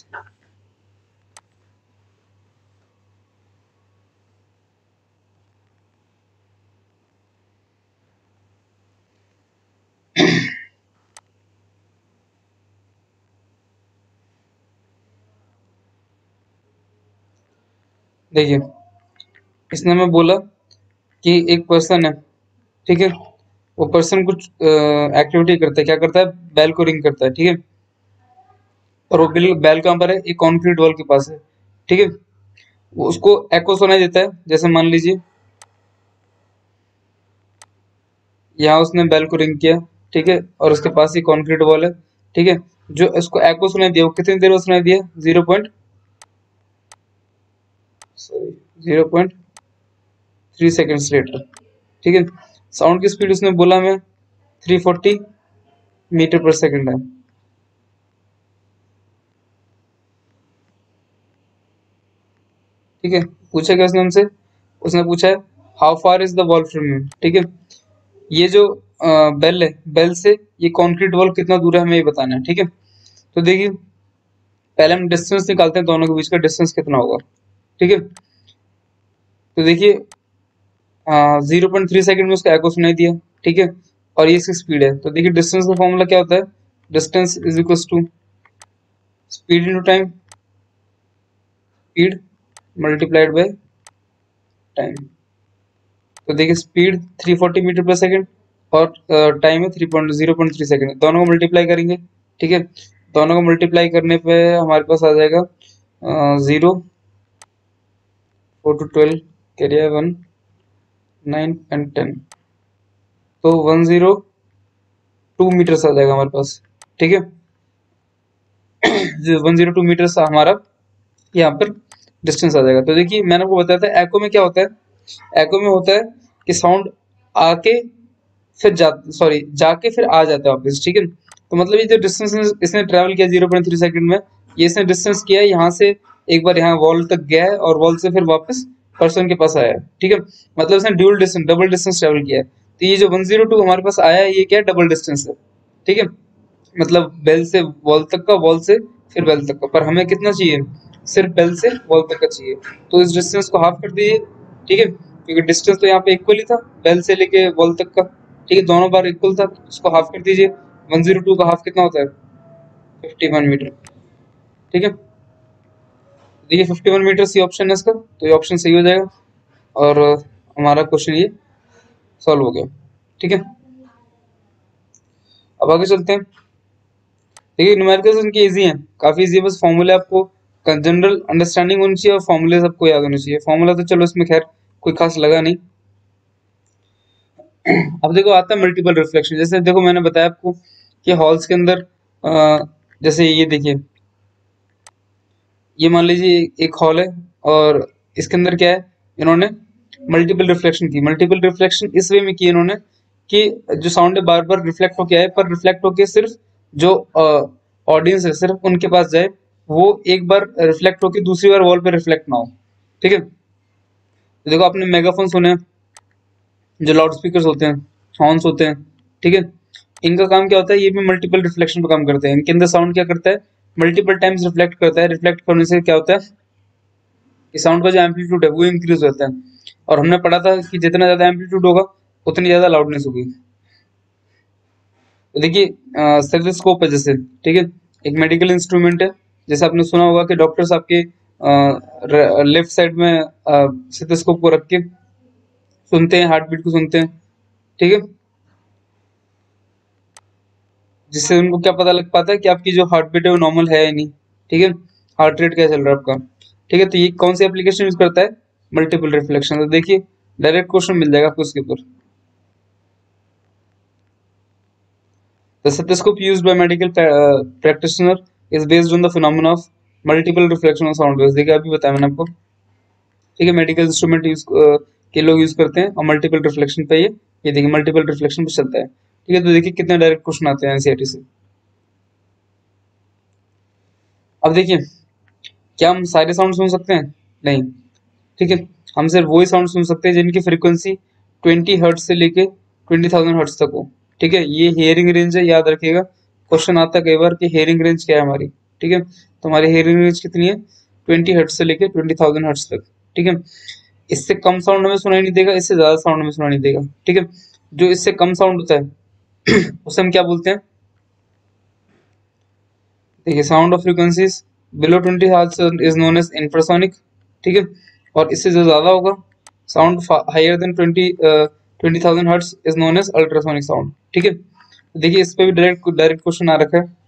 देखिए, इसने हमें बोला कि एक पर्सन है। ठीक है, वो पर्सन कुछ एक्टिविटी करता है। क्या करता है, बेल को रिंग करता है। ठीक है, और वो बिल बेल कहाँ पर है, एक कॉन्क्रीट वॉल के पास है। ठीक है, वो उसको एको सुनाई देता है। जैसे मान लीजिए यहाँ उसने बेल को रिंग किया। ठीक है, और उसके पास ही कॉन्क्रीट वॉल है। ठीक है, जो इसको एको सुनाई दिया वो कितनी देर में सुनाई दिया, 0.3 सेकेंड्स लेटर। ठीक है, साउंड की स्पीड उसने बोला हमें 340 मीटर पर सेकेंड है। ठीक है, पूछा क्या उसने हमसे, उसने पूछा है how far is the wall from you. ठीक है, ये जो बेल है, बेल से ये कॉन्क्रीट वॉल कितना दूर है हमें ये बताना है। ठीक है, तो देखिए पहले हम डिस्टेंस निकालते हैं, दोनों के बीच का डिस्टेंस कितना होगा। ठीक है, तो देखिए 0.3 सेकेंड में उसका एको सुनाई दिया। ठीक है, और ये इसकी स्पीड है। तो देखिए डिस्टेंस का फॉर्मूला क्या होता है, distance is equal to speed into time, speed multiplied by time. तो देखिए स्पीड 340 मीटर पर सेकेंड और टाइम है 0.3 सेकेंड, दोनों को मल्टीप्लाई करेंगे। ठीक है, दोनों को मल्टीप्लाई करने पे हमारे पास आ जाएगा 0 4 to 12 कैरियर 1 9 and 10, तो 102 मीटर्स आ जाएगा हमारे पास। ठीक है, 102 मीटर्स हमारा यहाँ पर डिस्टेंस आ जाएगा। तो देखिए मैंने आपको बताया था एको में क्या होता है, एको में होता है कि साउंड आके फिर जाके फिर आ जाता है वापस। ठीक है, तो मतलब ये जो डिस्टेंस इसने ट्रेवल किया 0.3 सेकेंड में, ये इसने डिस्टेंस किया है यहाँ से, एक बार यहाँ वॉल तक गया है और वॉल से फिर वापस पर्सन के पास आया है। ठीक है, मतलब इसने dual distance, double distance travel किया है। तो ये जो 102 हमारे पास आया है ये क्या है, डबल डिस्टेंस है। ठीक है, मतलब बेल से वॉल तक का, वॉल से फिर बेल तक का, पर हमें कितना चाहिए, सिर्फ बेल से वॉल तक का चाहिए। तो इस डिस्टेंस को हाफ कर दीजिए। ठीक है, क्योंकि डिस्टेंस तो यहाँ पे इक्वल ही था, बेल से लेके वॉल तक का। ठीक है, दोनों बार इक्वल था, उसको हाफ कर दीजिए। 102 का हाफ कितना होता है, 51 मीटर। ठीक है, देखिए 51 मीटर सी ऑप्शन है इसका, तो ये ऑप्शन सही हो जाएगा और हमारा क्वेश्चन ये सॉल्व हो गया। ठीक है, अब आगे चलते हैं। देखिए न्यूमेरिकल्स इनकी इजी हैं, काफी इजी है, बस फॉर्मूले आपको जनरल अंडरस्टैंडिंग होनी चाहिए और फॉर्मूले सबको याद होने चाहिए। फॉर्मूला तो चलो इसमें खैर कोई खास लगा नहीं। अब देखो आता है मल्टीपल रिफ्लेक्शन। जैसे देखो मैंने बताया आपको कि हॉल्स के अंदर जैसे ये देखिए, ये मान लीजिए एक हॉल है और इसके अंदर क्या है, इन्होंने मल्टीपल रिफ्लेक्शन की। मल्टीपल रिफ्लेक्शन इस वे में की इन्होंने कि जो साउंड है बार बार रिफ्लेक्ट होके आए, पर रिफ्लेक्ट होके सिर्फ जो ऑडियंस है सिर्फ उनके पास जाए, वो एक बार रिफ्लेक्ट होके दूसरी बार वॉल पे रिफ्लेक्ट ना हो। ठीक है, तो देखो आपने मेगाफोन सुने हैं, जो लाउड स्पीकर होते हैं, हॉर्न्स होते हैं, ठीक है। इनका काम क्या होता है, ये भी मल्टीपल रिफ्लेक्शन पर काम करते हैं। इनके अंदर साउंड क्या करता है, मल्टीपल टाइम्स रिफ्लेक्ट करता है। रिफ्लेक्ट करने से क्या होता है कि साउंड का जो एम्पलीट्यूड है वो इंक्रीज होता है। और हमने पढ़ा था कि जितना ज्यादा एम्पलीट्यूड होगा उतनी ज्यादा लाउडनेस होगी। तो देखिए स्टेथोस्कोप है जैसे, ठीक है, एक मेडिकल इंस्ट्रूमेंट है। जैसे आपने सुना होगा कि डॉक्टर्स आपके लेफ्ट साइड में स्टेथोस्कोप को रख के सुनते हैं, हार्ट बीट को सुनते हैं, ठीक है, जिससे उनको क्या पता लग पाता है कि आपकी जो हार्ट बीट है वो नॉर्मल है या नहीं, ठीक है, हार्ट रेट क्या चल रहा है आपका, ठीक है। तो ये कौन सी एप्लीकेशन यूज करता है, मल्टीपल रिफ्लेक्शन। तो देखिए डायरेक्ट क्वेश्चन मिल जाएगा आपको उसके ऊपर। The stethoscope used by medical practitioner is based on the phenomenon of multiple reflection of sound waves। देखिए अभी बताया मैंने आपको, ठीक है, मेडिकल इंस्ट्रूमेंट यूज के लोग यूज करते हैं और मल्टीपल रिफ्लेक्शन पे ये देखिए मल्टीपल रिफ्लेक्शन पे चलता है, ठीक है। तो देखिए कितने डायरेक्ट क्वेश्चन आते हैं एनसीईआरटी से। अब देखिए क्या हम सारे साउंड सुन सकते हैं, नहीं, ठीक है। हम सिर्फ वही साउंड सुन सकते हैं जिनकी फ्रीक्वेंसी 20 हर्ट्ज से लेके 20,000 हर्ट्ज तक हो, ठीक है। ये हेयरिंग रेंज है, याद रखिएगा। क्वेश्चन आता है कई बार कि हेयरिंग रेंज क्या है हमारी, ठीक है। तो हमारी हेयरिंग रेंज कितनी है, 20 हर्ट्ज से लेके 20,000 हर्ट्ज तक, ठीक है। इससे कम साउंड हमें सुनाई नहीं देगा, इससे ज्यादा साउंड हमें सुनाई नहीं देगा, ठीक है। जो इससे कम साउंड होता है उसे हम क्या बोलते हैं, देखिए sound of frequencies below 20 hertz is known as infrasonic, ठीक है। और इससे जो ज्यादा होगा, sound higher than 20,000 hertz is known as ultrasonic sound, ठीक है। देखिए इस पे भी डायरेक्ट डायरेक्ट क्वेश्चन आ रखा है।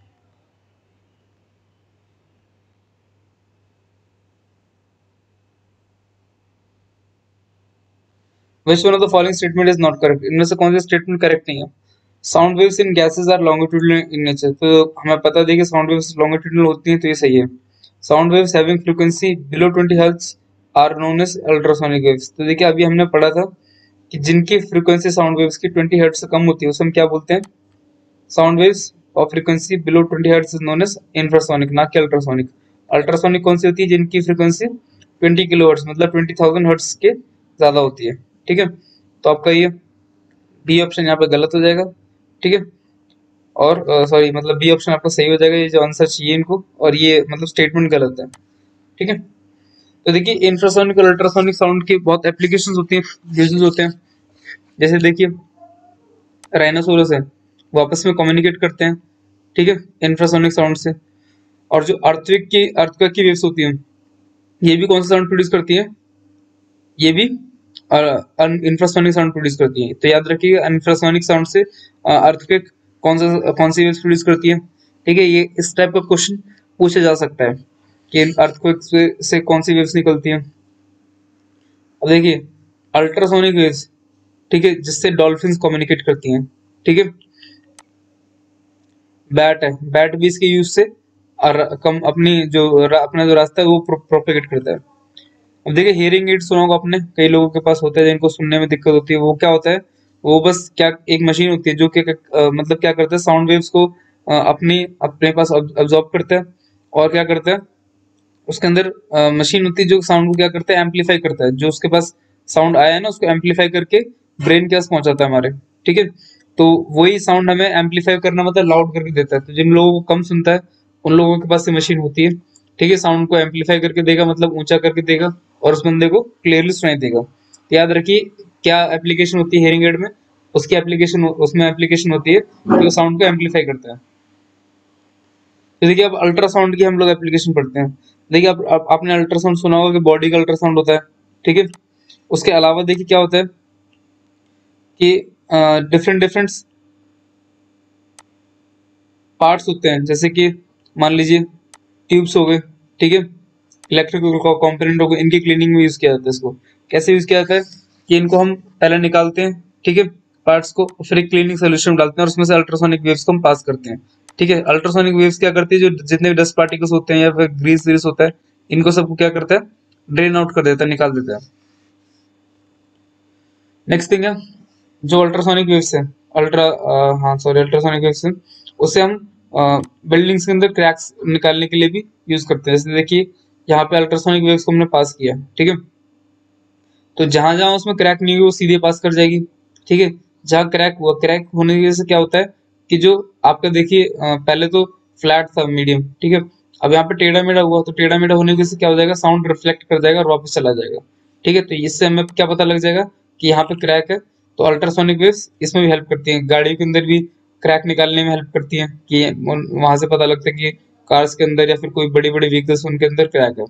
Which one of the following statement is not correct? इनमें से कौन सा स्टेटमेंट करेक्ट नहीं है। Sound waves in gases are longitudinal in nature. तो हमें पता है कि साउंड वेव्स लॉन्गिट्यूडनल होती हैं, तो ये सही है। Sound waves having frequency below 20 hertz are known as ultrasonic waves. तो देखिए अभी हमने पढ़ा था कि जिनकी फ्रीक्वेंसी साउंड वेव्स की 20 हर्ट्ज से कम होती है उसे हम क्या बोलते हैं, sound waves of frequency below 20 hertz is known as infrasonic, ना कि अल्ट्रासोनिक। अल्ट्रासोनिक कौन सी होती है, जिनकी फ्रीक्वेंसी 20 किलोहर्ट्ज मतलब 20,000 हर्ट्ज के ज्यादा होती है, ठीक है। तो आपका ये बी ऑप्शन यहाँ पे गलत हो जाएगा, ठीक है। और सॉरी मतलब बी ऑप्शन आपका सही हो जाएगा, ये जो आंसर चाहिए इनको, और ये मतलब स्टेटमेंट गलत है, ठीक है। तो देखिए इंफ्रासोनिक और अल्ट्रासोनिक साउंड की बहुत एप्लीकेशंस होती हैं, यूजेस होते हैं। जैसे देखिए राइनोसोरस है, वो आपस में कम्युनिकेट करते हैं, ठीक है, इंफ्रासोनिक साउंड से। और जो अर्थक्वेक की वेव्स होती हैं, ये भी कौन सा साउंड प्रोड्यूस करती है, ये भी इंफ्रासोनिक साउंड प्रोड्यूस करती है। तो याद रखिएगा इंफ्रासोनिक साउंड से अर्थक्वेक कौन सी वेव्स प्रोड्यूस करती है, ठीक है। ये इस टाइप का क्वेश्चन पूछा जा सकता है कि अर्थक्वेक से कौन सी वेव्स निकलती हैं। अब देखिए अल्ट्रासोनिक वेव्स, ठीक है, जिससे डॉल्फिन्स कम्युनिकेट करती हैं, ठीक है। बैट है, बैट भी इसके यूज से और कम अपनी जो अपना जो रास्ता है वो प्रोपेगेट करता है। अब देखिए हियरिंग एड सुना होगा आपने, कई लोगों के पास होता है जिनको सुनने में दिक्कत होती है। वो क्या होता है, वो बस क्या एक मशीन होती है जो कि मतलब क्या करता है, साउंड वेव्स को अपनी अपने पास अब्जॉर्ब करता है। और क्या करता है, उसके अंदर मशीन होती है जो साउंड को क्या करता है, एम्पलीफाई करता है। जो उसके पास साउंड आया है ना, उसको एम्पलीफाई करके ब्रेन के पास पहुंचाता है हमारे, ठीक है। तो वही साउंड हमें एम्पलीफाई करना मतलब लाउड करके देता है। तो जिन लोगों को कम सुनता है उन लोगों के पास से मशीन होती है, ठीक है, साउंड को एम्पलीफाई करके देगा मतलब ऊंचा करके देगा और उस बंदे को क्लियरली सुनाई देगा। तो याद रखिए क्या एप्लीकेशन होती है हेयरिंग एड में, उसकी एप्लीकेशन उसमें एप्लीकेशन होती है जो साउंड को एम्पलीफाई करता है। तो देखिए अब अल्ट्रासाउंड की हम लोग एप्लीकेशन पढ़ते हैं। देखिए आपने अल्ट्रासाउंड सुना होगा कि बॉडी का अल्ट्रासाउंड होता है, ठीक है। उसके अलावा देखिए क्या होता है कि डिफरेंट डिफरेंट पार्ट्स होते हैं। जैसे कि मान लीजिए ट्यूब्स हो गए, ठीक है, इलेक्ट्रिकल कंपोनेंट हो गए, इनकी क्लीनिंग में यूज किया जाता है। इसको कैसे यूज किया जाता है कि इनको हम पहले निकालते हैं, ठीक है, पार्ट्स को, फिर एक क्लीनिंग सोल्यूशन डालते हैं और उसमें से अल्ट्रासोनिक वेव्स को हम पास करते हैं, ठीक है। अल्ट्रासोनिक वेव्स क्या करती है, जो जितने भी डस्ट पार्टिकल्स होते हैं या फिर ग्रीस व्रीस होता है, इनको सबको क्या करता है, ड्रेन आउट कर देता है, निकाल देता है। नेक्स्ट थिंग है जो अल्ट्रासोनिक वेव्स है, हाँ सॉरी अल्ट्रासोनिक वेव्स है, उससे हम बिल्डिंग्स के अंदर क्रैक्स निकालने के लिए भी यूज करते हैं। जैसे देखिए यहाँ पे अल्ट्रासोनिक वेव्स को हमने पास किया, ठीक है। तो जहां जहां उसमें क्रैक नहीं हुई वो सीधे पास कर जाएगी, ठीक है। जहां क्रैक हुआ, क्रैक होने की वजह से क्या होता है कि जो आपका देखिए पहले तो फ्लैट था मीडियम, ठीक है, अब यहाँ पे टेढ़ा मेढ़ा हुआ, तो टेढ़ा मेढ़ा होने की वजह से क्या हो जाएगा, साउंड रिफ्लेक्ट कर जाएगा और वापस चला जाएगा, ठीक है। तो इससे हमें क्या पता लग जाएगा कि यहाँ पे क्रैक है। तो अल्ट्रासोनिक वेव्स इसमें भी हेल्प करती हैं, गाड़ियों के अंदर भी क्रैक निकालने में हेल्प करती हैं कि वहां से पता लगता है कि कार्स के अंदर या फिर कोई बड़ी बड़ी व्हीकल्स उनके अंदर क्रैक है।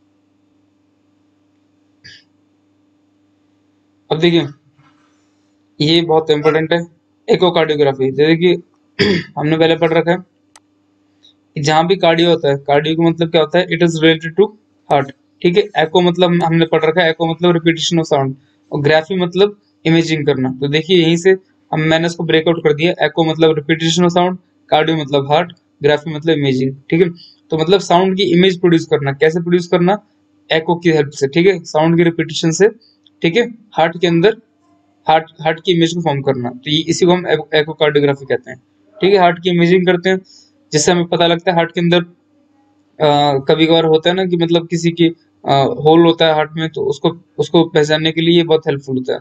अब देखिए ये बहुत इंपॉर्टेंट है, इकोकार्डियोग्राफी। जैसे कि हमने पहले पढ़ रखा है कि जहां भी कार्डियो होता है, कार्डियो का मतलब क्या होता है, it is related to heart, ठीक है। एको मतलब हमने पढ़ रखा है, एको मतलब रिपीटेशन ऑफ साउंड, और ग्राफी मतलब इमेजिंग करना। तो देखिए यहीं से मैंने इसको ब्रेकआउट कर दिया, एको मतलब रिपीटेशन ऑफ साउंड, कार्डियो मतलब हार्ट, ग्राफी मतलब इमेजिंग, ठीक है। तो मतलब साउंड की इमेज प्रोड्यूस करना, कैसे प्रोड्यूस करना, एको की हेल्प से, ठीक है, साउंड की रिपीटेशन से, ठीक है, हार्ट के अंदर हार्ट हार्ट की इमेज को फॉर्म करना। तो ये इसी को हम एकोकार्डियोग्राफी कहते हैं, ठीक है। हार्ट की इमेजिंग करते हैं जिससे हमें पता लगता है हार्ट के अंदर कभी कभार होता है ना कि मतलब किसी की होल होता है हार्ट में, तो उसको उसको पहचानने के लिए ये बहुत हेल्पफुल होता है।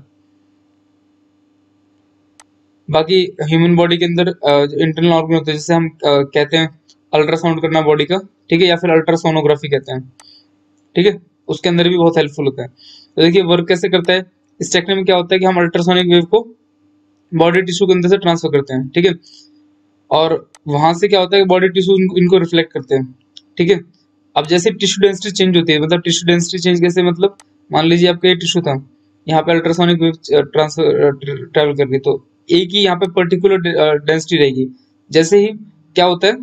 बाकी ह्यूमन बॉडी के अंदर जो इंटरनल ऑर्गन होते हैं, जैसे हम कहते हैं अल्ट्रासाउंड करना बॉडी का, ठीक है, या फिर अल्ट्रासोनोग्राफी कहते हैं, ठीक है, उसके अंदर भी बहुत हेल्पफुल होता है। तो देखिए वर्क कैसे करता है, इस टेक्निक में क्या होता है कि हम अल्ट्रासोनिक वेव को बॉडी टिश्यू के अंदर से ट्रांसफर करते हैं, ठीक है, और वहां से क्या होता है कि बॉडी टिश्यू इनको रिफ्लेक्ट करते हैं, ठीक है। अब जैसे टिश्यू डेंसिटी चेंज होती है, मतलब टिश्यू डेंसिटी चेंज कैसे, मतलब मान लीजिए आपका ये टिश्यू था, यहाँ पे अल्ट्रासोनिक वेव ट्रांसफर ट्रेवल कर गई, तो एक ही यहाँ पे पर्टिकुलर डेंसिटी रहेगी। जैसे ही क्या होता है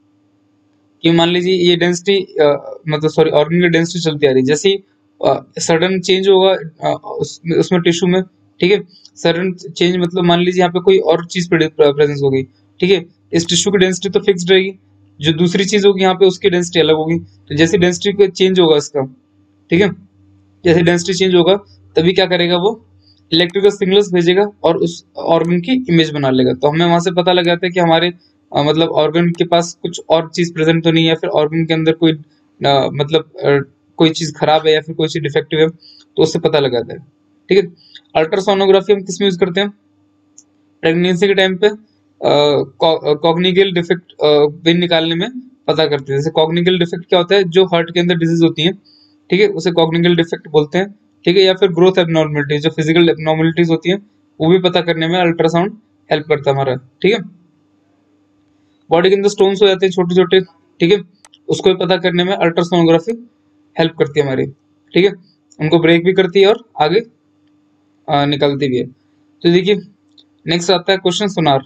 कि मान लीजिए ये डेंसिटी मतलब सॉरी ऑर्गन की डेंसिटी चलती आ रही है, जैसे ही सडन चेंज होगा उसमें टिश्यू में, ठीक है, सडन चेंज मतलब मान लीजिए यहाँ पे कोई और चीज प्रेजेंस हो गई, ठीक है, इस टिश्यू की डेंसिटी तो फिक्स्ड रहेगी, जो दूसरी चीज होगी यहाँ पे उसकी डेंसिटी अलग होगी। तो जैसे डेंसिटी चेंज होगा इसका, ठीक है, जैसे डेंसिटी चेंज होगा तभी क्या करेगा वो, इलेक्ट्रिकल सिग्नल्स भेजेगा और उस ऑर्गन की इमेज बना लेगा। तो हमें वहां से पता लग जाता है कि हमारे मतलब ऑर्गन के पास कुछ और चीज प्रेजेंट तो नहीं है, फिर ऑर्गन के अंदर कोई मतलब कोई चीज खराब है या फिर कोई चीज डिफेक्टिव है, तो उससे पता लग जाता है, ठीक है। अल्ट्रासोनोग्राफी हम किस में यूज करते हैं, प्रेगनेंसी के टाइम पे कॉग्निकल डिफेक्ट वेन निकालने में पता करते हैं। जैसे कॉग्निकल डिफेक्ट क्या होता है, जो हार्ट के अंदर डिजीज होती है, ठीक है, उसे कॉग्निकल डिफेक्ट बोलते हैं, ठीक है, या फिर ग्रोथ एबनॉर्मलिटी, जो फिजिकल एबनॉर्मलिटीज होती है वो भी पता करने में अल्ट्रासाउंड हेल्प करता है हमारा, ठीक है। बॉडी के अंदर स्टोन्स हो जाते हैं छोटे छोटे, ठीक है, उसको भी पता करने में अल्ट्रासोनोग्राफी हेल्प करती है हमारी, ठीक है, उनको ब्रेक भी करती है और आगे निकलती भी है। तो देखिए नेक्स्ट आता है question sonar.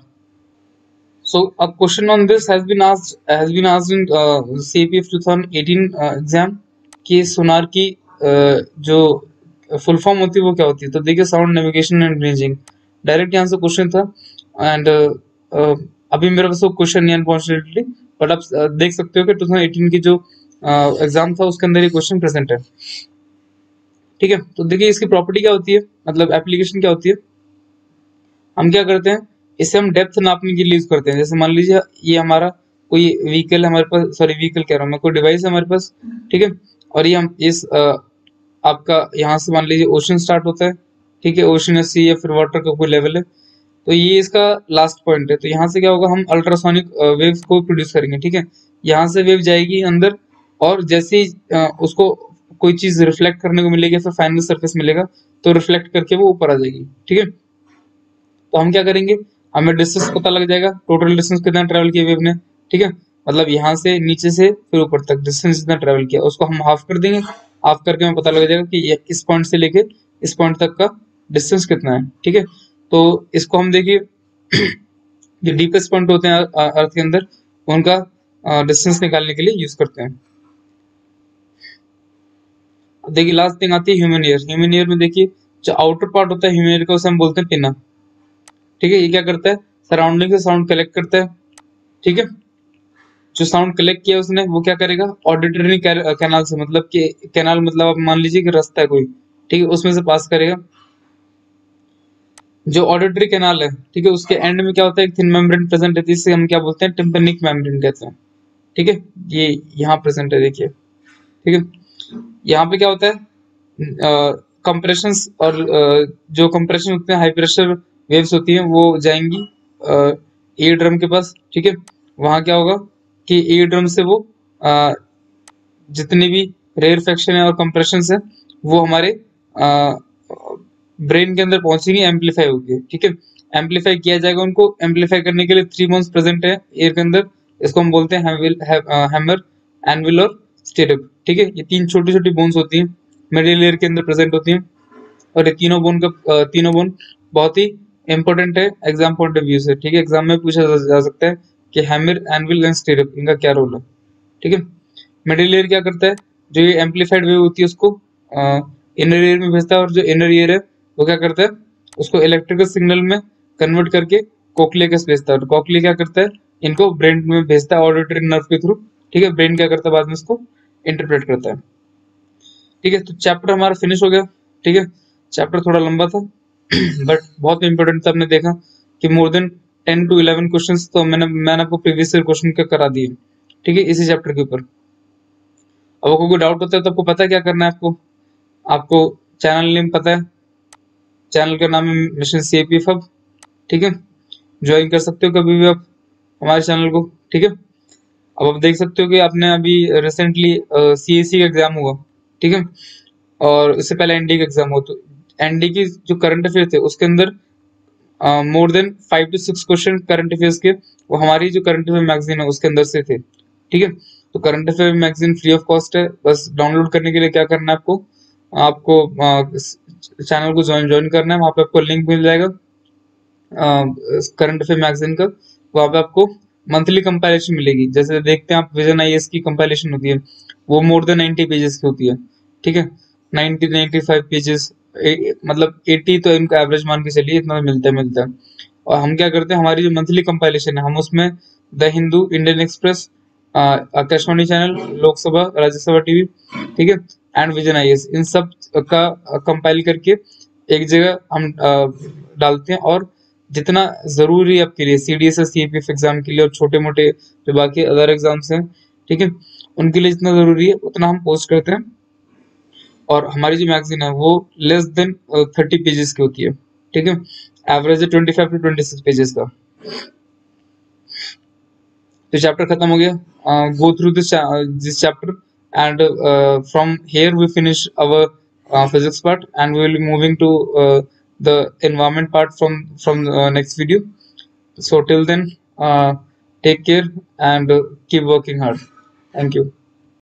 So a question on this has been asked in CAPF 2018 exam कि सोनार की जो फुल फॉर्म होती है वो क्या होती है। तो देखिए sound navigation and imaging, direct यहाँ से क्वेश्चन था। एंड अभी मेरे पास वो क्वेश्चन नहीं अनफॉर्चुनेटली, बट आप देख सकते हो कि 2018 की जो एग्जाम था उसके अंदर ये क्वेश्चन प्रेजेंट है, ठीक है। तो देखिए इसकी प्रॉपर्टी क्या होती है, मतलब एप्लीकेशन क्या होती है। हम क्या करते हैं, इसे हम डेप्थ नापने के लिए यूज करते हैं। जैसे मान लीजिए ये हमारा कोई व्हीकल हमारे पास, सॉरी व्हीकल कह रहा हूँ मैं, कोई डिवाइस है हमारे पास, ठीक है, और ये हम इस आपका यहाँ से मान लीजिए ओशन स्टार्ट होता है, ठीक है, ओशन या सी या फिर वाटर का कोई लेवल है, तो ये इसका लास्ट पॉइंट है। तो यहाँ से क्या होगा, हम अल्ट्रासोनिक वेव्स को प्रोड्यूस करेंगे, ठीक है, यहाँ से वेव जाएगी अंदर, और जैसे ही उसको कोई चीज रिफ्लेक्ट करने को मिलेगी, फिर फाइनल सरफेस मिलेगा, तो रिफ्लेक्ट करके वो ऊपर आ जाएगी, ठीक है। तो हम क्या करेंगे, हमें डिस्टेंस पता लग जाएगा, टोटल डिस्टेंस कितना ट्रेवल किया वेव ने, ठीक है, मतलब यहाँ से नीचे से फिर ऊपर तक डिस्टेंस जितना ट्रेवल किया उसको हम हाफ कर देंगे, हाफ करके हमें पता लग जाएगा कि ये इस पॉइंट से लेके इस पॉइंट तक का डिस्टेंस कितना है, ठीक है। तो इसको हम देखिए जो डीपेस्ट पॉइंट होते हैं अर्थ के अंदर, उनका डिस्टेंस निकालने के लिए यूज करते हैं। अब देखिए लास्ट थिंग आती है ह्यूमन ईयर। ह्यूमन ईयर में देखिए जो आउटर पार्ट होता है ह्यूमन ईयर का, उसे हम बोलते हैं पिना, ठीक है। ये क्या करता है, सराउंडिंग से साउंड कलेक्ट करता है, ठीक है। जो साउंड कलेक्ट किया उसने वो क्या करेगा, ऑडिटरी कैनाल से, मतलब कि कैनाल मतलब आप मान लीजिए कि रास्ता है कोई, ठीक है, उसमें से पास करेगा। जो ऑडिटरी कैनाल है, ठीक है, उसके एंड में क्या होता है, एक थिन मेम्ब्रेन प्रेजेंट रहती है, जिसे हम क्या बोलते हैं, टिम्पेनिक मेम्ब्रेन कहते हैं, ठीक है। ये यहाँ प्रेजेंट है देखिए, ठीक है। यहाँ पे क्या होता है, कंप्रेशंस और जो कंप्रेशन होते हैं, हाई प्रेशर वेव्स होती हैं, वो जाएंगी एयर ड्रम के पास। ठीक है, वहां क्या होगा कि एयर ड्रम से वो जितनी भी रेयरफेक्शन है और कंप्रेशन है वो हमारे ब्रेन के अंदर पहुंचेंगे, एम्पलीफाई होगी। ठीक है, एम्पलीफाई किया जाएगा। उनको एम्पलीफाई करने के लिए 3 बोन्स प्रेजेंट है एयर के अंदर। इसको हम बोलते हैं हैमर, एनविल और स्टिरअप। ठीक है, ये 3 छोटी छोटी बोन्स होती हैं, मिडिल ईयर के अंदर प्रेजेंट होती हैं। और ये तीनों बोन बहुत ही इंपॉर्टेंट है एग्जाम पॉइंट ऑफ व्यू से। ठीक है, एग्जाम में पूछा जा सकता है कि हैमर, एनविल एंड स्टिरअप, इनका क्या रोल है। ठीक है, मिडिल ईयर क्या करता है, जो ये एम्पलीफाइड वेव होती है उसको इनर ईयर में भेजता है, और जो इनर ईयर है वो क्या करता है, उसको इलेक्ट्रिकल सिग्नल में कन्वर्ट करके कोक्लिया के भेजता है। और कोक्लिया क्या करता है, इनको ब्रेन में भेजता है ऑडिटरी नर्व के थ्रू। ठीक है, ब्रेन क्या करता है बाद में इसको इंटरप्रेट करता है। ठीक है, तो चैप्टर हमारा फिनिश हो गया। ठीक है, चैप्टर थोड़ा लंबा था बट बहुत इंपॉर्टेंट था। हमने देखा कि मोर देन 10 to 11 क्वेश्चंस तो मैंने आपको प्रीवियस ईयर क्वेश्चन के करा दिए। ठीक है, इसी चैप्टर के ऊपर। अब आपको कोई डाउट होता है तो आपको पता है क्या करना है। आपको चैनल नेम पता है, चैनल का नाम है मिशन CAPF हब। ठीक है, ज्वाइन कर सकते हो कभी भी आप हमारे चैनल को। ठीक है, अब आप देख सकते हो कि आपने अभी रिसेंटली CAC का एग्जाम हुआ। ठीक है, और उससे पहले ND का एग्जाम हुआ। तो ND की जो करंट अफेयर थे उसके अंदर more than 5 to 6 question current affairs के वो हमारी जो करंट अफेयर मैगजीन है उसके अंदर से थे। ठीक है, तो current affair magazine free of cost है। बस डाउनलोड करने के लिए क्या करना है, आपको आपको चैनल को ज्वाइन करना है। वहां पे आपको लिंक मिल जाएगा करंट अफेयर मैगजीन का। वहां पे आपको मंथली कंपाइलेशन मिलेगी। जैसे देखते हैं आप, विजन IAS की कंपाइलेशन होती है, वो मोर देन 90 पेजेस की होती है। ठीक है, 95 पेजेस, मतलब 80 तो इनका एवरेज मान के चलिए, इतना मिलता है। और हम क्या करते हैं, हमारी जो मंथली कंपाइलेशन है, हम उसमें the Hindu, Indian Express, Akashvani channel, Lok Sabha, Rajya Sabha TV, ठीक है, एंड विजन IAS, इन सब का कंपाइल करके एक जगह हम डालते हैं। और जितना जरूरी है आपके लिए CDS और CAPF एग्जाम के लिए, और छोटे मोटे जो बाकी अदर एग्जाम्स हैं, ठीक है, उनके लिए जितना जरूरी है उतना हम पोस्ट करते हैं। और हमारी जो मैगजीन है वो लेस देन 30 पेजेस की होती है। ठीक है, एवरेज है 25 to 26 पेजेस का। तो चैप्टर खत्म हो गया। Go through this chapter and from here we finish our physics part and we will be moving to the environment part from next video. So till then, take care and keep working hard. Thank you.